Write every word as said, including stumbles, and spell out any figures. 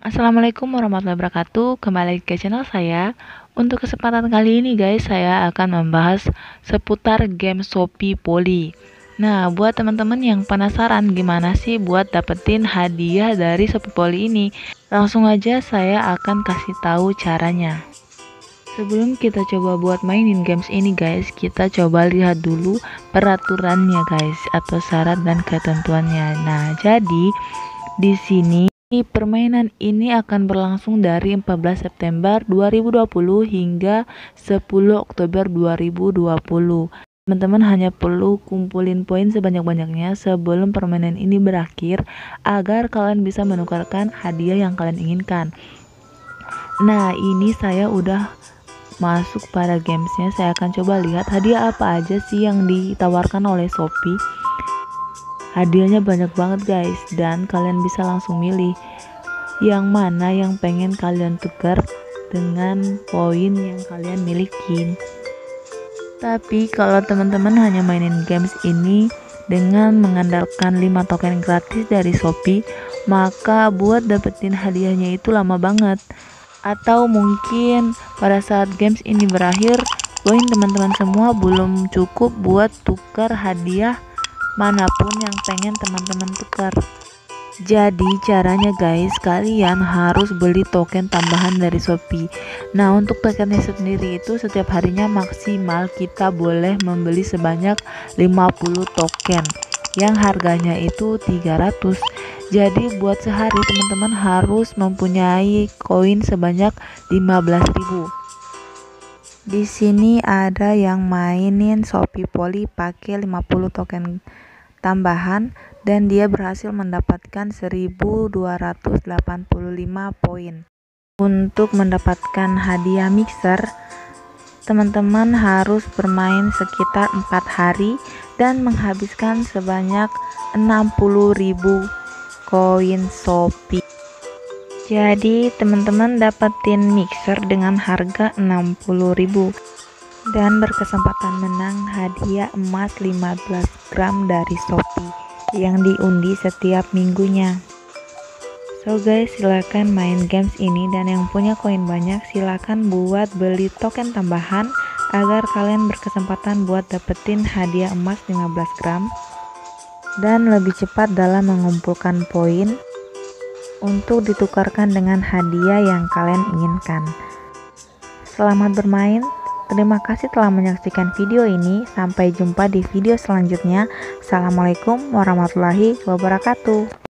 Assalamualaikum warahmatullahi wabarakatuh. Kembali ke channel saya. Untuk kesempatan kali ini guys, saya akan membahas seputar game Shopee Poli. Nah, buat teman-teman yang penasaran gimana sih buat dapetin hadiah dari Shopee Poli ini, langsung aja saya akan kasih tahu caranya. Sebelum kita coba buat mainin games ini guys, kita coba lihat dulu peraturannya guys, atau syarat dan ketentuannya. Nah, jadi di sini permainan ini akan berlangsung dari empat belas September dua ribu dua puluh hingga sepuluh Oktober dua ribu dua puluh. Teman-teman hanya perlu kumpulin poin sebanyak-banyaknya sebelum permainan ini berakhir agar kalian bisa menukarkan hadiah yang kalian inginkan. Nah, ini saya udah masuk pada gamesnya. Saya akan coba lihat hadiah apa aja sih yang ditawarkan oleh Shopee. Hadiahnya banyak banget guys, dan kalian bisa langsung milih yang mana yang pengen kalian tukar dengan poin yang kalian miliki. Tapi kalau teman-teman hanya mainin games ini dengan mengandalkan lima token gratis dari Shopee, maka buat dapetin hadiahnya itu lama banget. Atau mungkin pada saat games ini berakhir, poin teman-teman semua belum cukup buat tukar hadiah manapun yang pengen teman-teman tukar. Jadi caranya guys, kalian harus beli token tambahan dari Shopee. Nah, untuk tokennya sendiri itu setiap harinya maksimal kita boleh membeli sebanyak lima puluh token yang harganya itu tiga ratus. Jadi buat sehari teman-teman harus mempunyai koin sebanyak lima belas ribu. Di sini ada yang mainin Shopee Poli pakai lima puluh token tambahan dan dia berhasil mendapatkan seribu dua ratus delapan puluh lima poin. Untuk mendapatkan hadiah mixer, teman-teman harus bermain sekitar empat hari dan menghabiskan sebanyak enam puluh ribu koin Shopee. Jadi teman-teman dapetin mixer dengan harga enam puluh ribu dan berkesempatan menang hadiah emas lima belas gram dari Shopee yang diundi setiap minggunya. So guys, silakan main games ini, dan yang punya koin banyak silakan buat beli token tambahan agar kalian berkesempatan buat dapetin hadiah emas lima belas gram dan lebih cepat dalam mengumpulkan poin untuk ditukarkan dengan hadiah yang kalian inginkan. Selamat bermain. Terima kasih telah menyaksikan video ini. Sampai jumpa di video selanjutnya. Assalamualaikum warahmatullahi wabarakatuh.